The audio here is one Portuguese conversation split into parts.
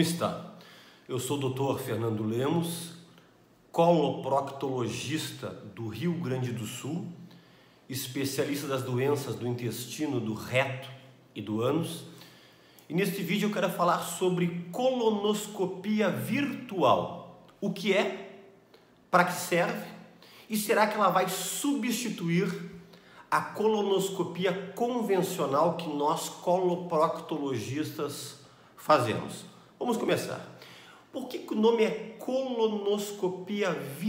está? Eu sou o Dr. Fernando Lemos, coloproctologista do Rio Grande do Sul, especialista das doenças do intestino, do reto e do ânus. E neste vídeo eu quero falar sobre colonoscopia virtual. O que é? Para que serve? E será que ela vai substituir a colonoscopia convencional que nós coloproctologistas fazemos? Vamos começar. Por que o nome é colonoscopia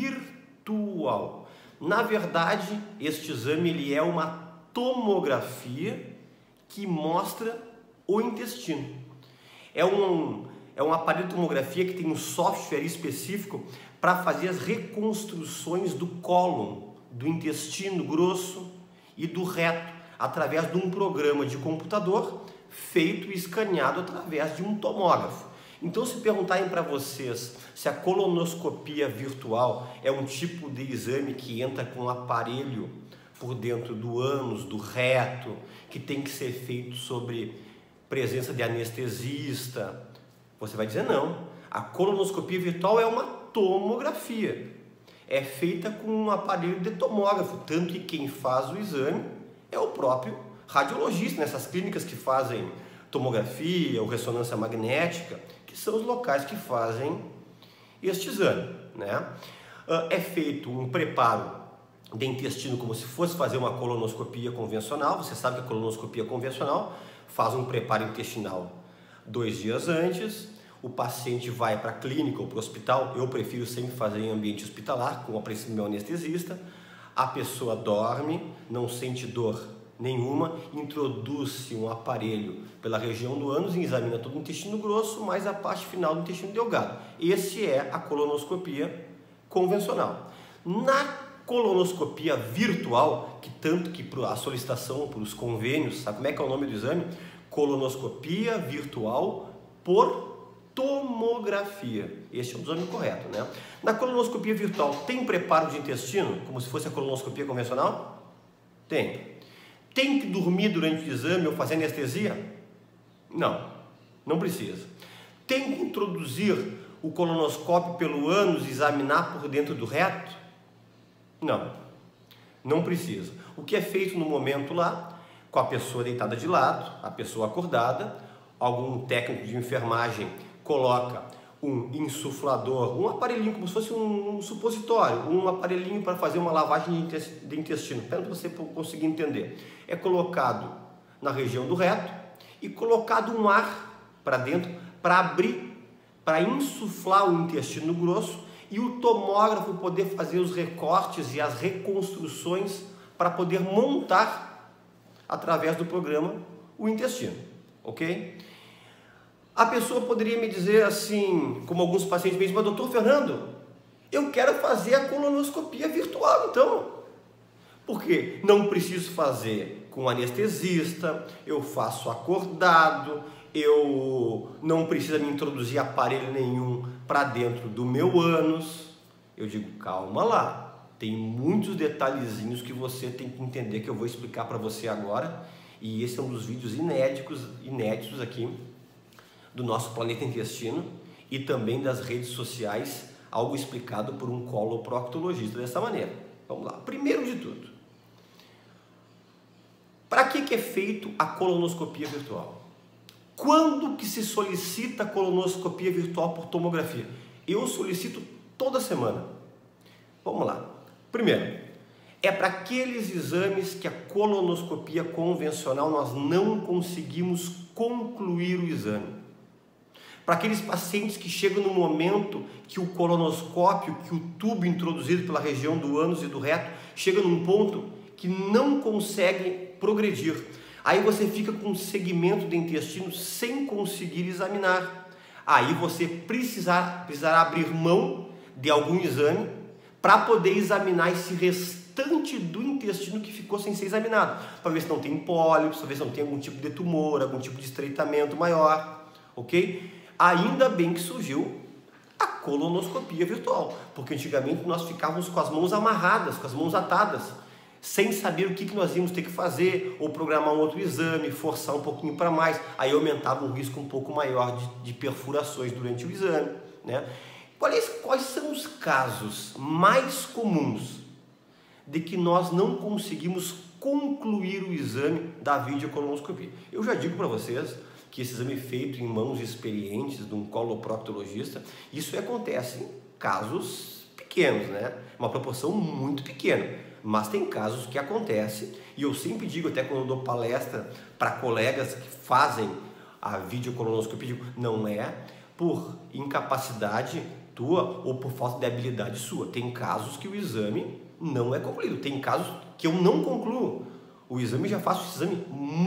virtual? Na verdade, este exame ele é uma tomografia que mostra o intestino. É um aparelho de tomografia que tem um software específico para fazer as reconstruções do cólon, do intestino grosso e do reto, através de um programa de computador feito e escaneado através de um tomógrafo. Então, se perguntarem para vocês se a colonoscopia virtual é um tipo de exame que entra com um aparelho por dentro do ânus, do reto, que tem que ser feito sobre presença de anestesista, você vai dizer não. A colonoscopia virtual é uma tomografia. É feita com um aparelho de tomógrafo, tanto que quem faz o exame é o próprio radiologista, nessas clínicas que fazem tomografia ou ressonância magnética, que são os locais que fazem este exame, né? É feito um preparo de intestino como se fosse fazer uma colonoscopia convencional. Você sabe que a colonoscopia convencional faz um preparo intestinal 2 dias antes, o paciente vai para a clínica ou para o hospital. Eu prefiro sempre fazer em ambiente hospitalar, com a presença do meu anestesista. A pessoa dorme, não sente dor nenhuma, introduz-se um aparelho pela região do ânus e examina todo o intestino grosso, mais a parte final do intestino delgado. Esse é a colonoscopia convencional. Na colonoscopia virtual, que tanto que a solicitação para os convênios, sabe como é que é o nome do exame? Colonoscopia virtual por tomografia. Este é o exame correto, né? Na colonoscopia virtual tem preparo de intestino, como se fosse a colonoscopia convencional? Tem. Tem que dormir durante o exame ou fazer anestesia? Não, não precisa. Tem que introduzir o colonoscópio pelo ânus e examinar por dentro do reto? Não, não precisa. O que é feito no momento lá, com a pessoa deitada de lado, a pessoa acordada, algum técnico de enfermagem coloca um insuflador, um aparelhinho como se fosse um supositório, um aparelhinho para fazer uma lavagem de intestino, para você conseguir entender. É colocado na região do reto e colocado um ar para dentro para abrir, para insuflar o intestino grosso e o tomógrafo poder fazer os recortes e as reconstruções para poder montar através do programa o intestino, ok? A pessoa poderia me dizer assim, como alguns pacientes me dizem, mas doutor Fernando, eu quero fazer a colonoscopia virtual então, porque não preciso fazer com anestesista, eu faço acordado, eu não preciso me introduzir aparelho nenhum para dentro do meu ânus. Eu digo, calma lá, tem muitos detalhezinhos que você tem que entender que eu vou explicar para você agora, e esse é um dos vídeos inéditos aqui do nosso Planeta Intestino e também das redes sociais, algo explicado por um coloproctologista dessa maneira. Vamos lá. Primeiro de tudo, para que é feito a colonoscopia virtual? Quando que se solicita a colonoscopia virtual por tomografia? Eu solicito toda semana. Vamos lá. Primeiro, é para aqueles exames que a colonoscopia convencional nós não conseguimos concluir o exame. Para aqueles pacientes que chegam no momento que o colonoscópio, que o tubo introduzido pela região do ânus e do reto, chega num ponto que não consegue progredir. Aí você fica com um segmento do intestino sem conseguir examinar. Aí você precisará abrir mão de algum exame para poder examinar esse restante do intestino que ficou sem ser examinado, para ver se não tem pólipos, para ver se não tem algum tipo de tumor, algum tipo de estreitamento maior, ok? Ainda bem que surgiu a colonoscopia virtual, porque antigamente nós ficávamos com as mãos amarradas, com as mãos atadas, sem saber o que nós íamos ter que fazer, ou programar um outro exame, forçar um pouquinho para mais, aí aumentava um risco um pouco maior de perfurações durante o exame, né? Quais são os casos mais comuns de que nós não conseguimos concluir o exame da videocolonoscopia? Eu já digo para vocês que esse exame feito em mãos experientes de um coloproctologista, isso acontece em casos pequenos, né? Uma proporção muito pequena, mas tem casos que acontece, e eu sempre digo, até quando eu dou palestra para colegas que fazem a videocolonoscopia, digo, não é por incapacidade tua ou por falta de habilidade sua. Tem casos que o exame não é concluído, tem casos que eu não concluo o exame, já faço esse exame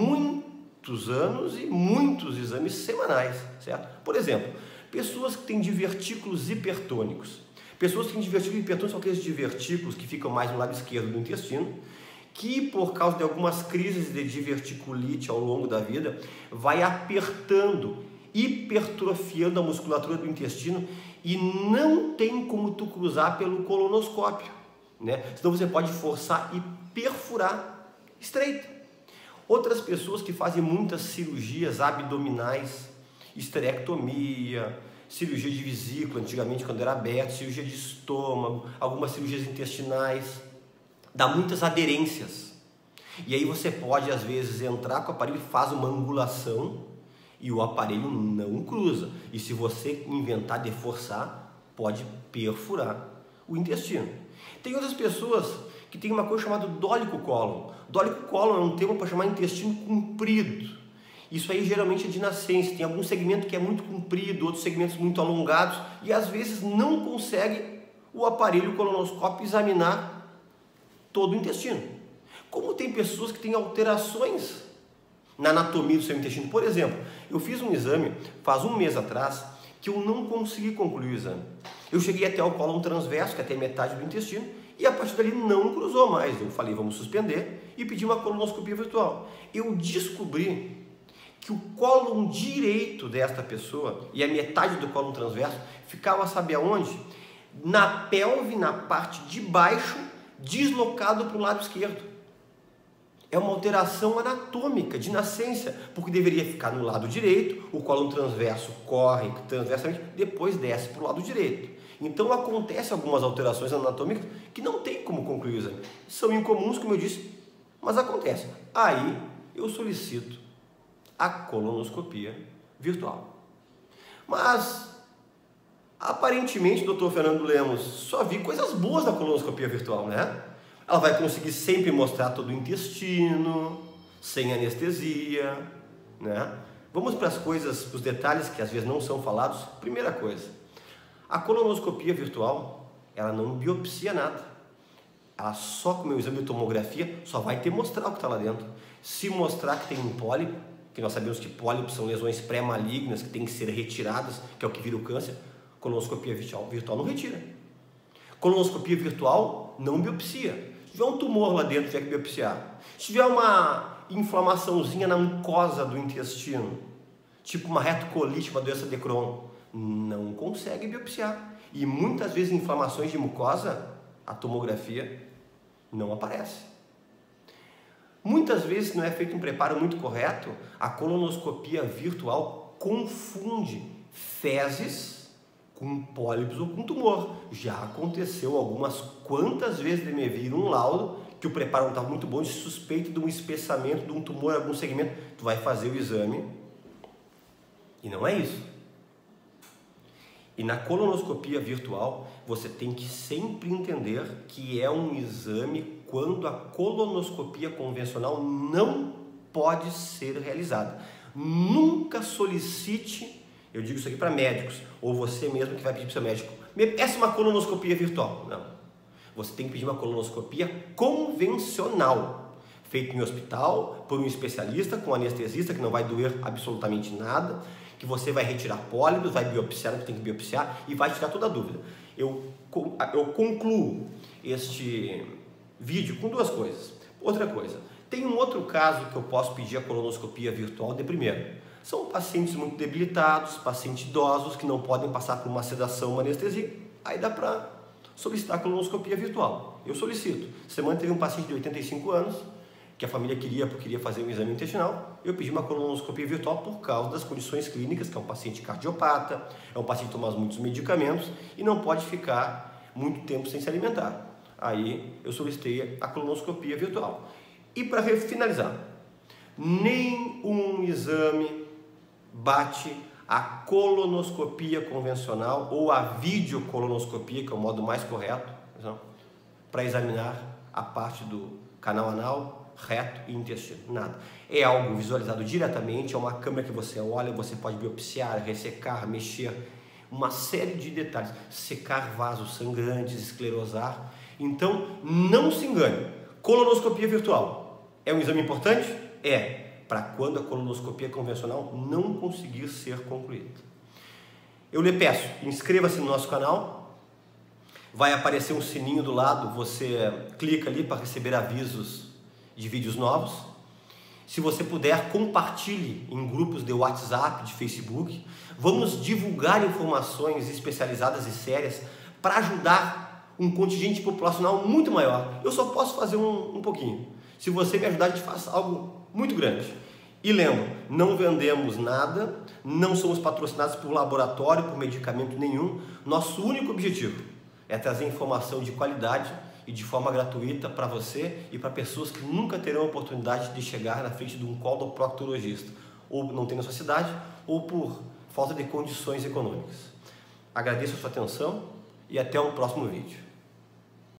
muitos anos e muitos exames semanais, certo? Por exemplo, pessoas que têm divertículos hipertônicos. Pessoas que têm divertículos hipertônicos são aqueles divertículos que ficam mais no lado esquerdo do intestino, que por causa de algumas crises de diverticulite ao longo da vida, vai apertando, hipertrofiando a musculatura do intestino e não tem como tu cruzar pelo colonoscópio, né? Senão você pode forçar e perfurar estreito. Outras pessoas que fazem muitas cirurgias abdominais, esterectomia, cirurgia de vesícula, antigamente quando era aberto, cirurgia de estômago, algumas cirurgias intestinais, dá muitas aderências. E aí você pode às vezes entrar com o aparelho, faz uma angulação e o aparelho não cruza. E se você inventar de forçar, pode perfurar o intestino. Tem outras pessoas que têm uma coisa chamada dólico cólon. Dólico cólon é um termo para chamar intestino comprido. Isso aí geralmente é de nascença, tem algum segmento que é muito comprido, outros segmentos muito alongados, e às vezes não consegue o aparelho colonoscópio examinar todo o intestino. Como tem pessoas que têm alterações na anatomia do seu intestino. Por exemplo, eu fiz um exame faz um mês atrás que eu não consegui concluir o exame. Eu cheguei até o cólon transverso, que é até metade do intestino, e a partir dali não cruzou mais. Eu falei, vamos suspender, e pedi uma colonoscopia virtual. Eu descobri que o cólon direito desta pessoa e a metade do cólon transverso ficava, sabe aonde? Na pelve, na parte de baixo, deslocado para o lado esquerdo. É uma alteração anatômica de nascença, porque deveria ficar no lado direito, o cólon transverso corre transversalmente, depois desce para o lado direito. Então acontecem algumas alterações anatômicas que não tem como concluir o exame. São incomuns, como eu disse, mas acontecem. Aí eu solicito a colonoscopia virtual. Mas, aparentemente, Dr. Fernando Lemos, só vi coisas boas na colonoscopia virtual, né? Ela vai conseguir sempre mostrar todo o intestino, sem anestesia, né? Vamos para as coisas, para os detalhes que às vezes não são falados. Primeira coisa, a colonoscopia virtual, ela não biopsia nada. Ela só com o meu exame de tomografia só vai te mostrar o que está lá dentro. Se mostrar que tem um pólipo, que nós sabemos que pólipos são lesões pré-malignas que têm que ser retiradas, que é o que vira o câncer, colonoscopia virtual não retira. Colonoscopia virtual não biopsia. Se tiver um tumor lá dentro, tiver que biopsiar. Se tiver uma inflamaçãozinha na mucosa do intestino, tipo uma retocolite, uma doença de Crohn, não consegue biopsiar. E muitas vezes inflamações de mucosa, a tomografia não aparece. Muitas vezes não é feito um preparo muito correto, a colonoscopia virtual confunde fezes com pólipos ou com tumor. Já aconteceu algumas quantas vezes de me vir um laudo que o preparo não estava muito bom, de suspeito de um espessamento, de um tumor em algum segmento. Tu vai fazer o exame e não é isso. E na colonoscopia virtual, você tem que sempre entender que é um exame quando a colonoscopia convencional não pode ser realizada. Nunca solicite, eu digo isso aqui para médicos, ou você mesmo que vai pedir para o seu médico, me peça uma colonoscopia virtual. Não. Você tem que pedir uma colonoscopia convencional, feita em hospital, por um especialista, com um anestesista, que não vai doer absolutamente nada, que você vai retirar pólipos, vai biopsiar o que tem que biopsiar e vai tirar toda a dúvida. Eu concluo este vídeo com duas coisas. Outra coisa, tem um outro caso que eu posso pedir a colonoscopia virtual de primeiro. São pacientes muito debilitados, pacientes idosos que não podem passar por uma sedação, uma anestesia. Aí dá para solicitar a colonoscopia virtual. Eu solicito. Semana teve um paciente de 85 anos, que a família queria fazer um exame intestinal, eu pedi uma colonoscopia virtual por causa das condições clínicas, que é um paciente cardiopata, é um paciente que toma muitos medicamentos e não pode ficar muito tempo sem se alimentar. Aí eu solicitei a colonoscopia virtual. E para finalizar, nenhum exame bate a colonoscopia convencional ou a videocolonoscopia, que é o modo mais correto, para examinar a parte do canal anal, reto e intestino. Nada. É algo visualizado diretamente, é uma câmera que você olha, você pode biopsiar, ressecar, mexer, uma série de detalhes, secar vasos sangrantes, esclerosar. Então, não se engane, colonoscopia virtual é um exame importante? É, para quando a colonoscopia convencional não conseguir ser concluída. Eu lhe peço, inscreva-se no nosso canal, vai aparecer um sininho do lado, você clica ali para receber avisos de vídeos novos. Se você puder, compartilhe em grupos de WhatsApp, de Facebook. Vamos divulgar informações especializadas e sérias para ajudar um contingente populacional muito maior. Eu só posso fazer um pouquinho. Se você me ajudar, a gente faz algo muito grande. E lembro, não vendemos nada, não somos patrocinados por laboratório, por medicamento nenhum. Nosso único objetivo é trazer informação de qualidade e de forma gratuita para você e para pessoas que nunca terão a oportunidade de chegar na frente de um coloproctologista, ou não tem na sua cidade, ou por falta de condições econômicas. Agradeço a sua atenção e até um próximo vídeo.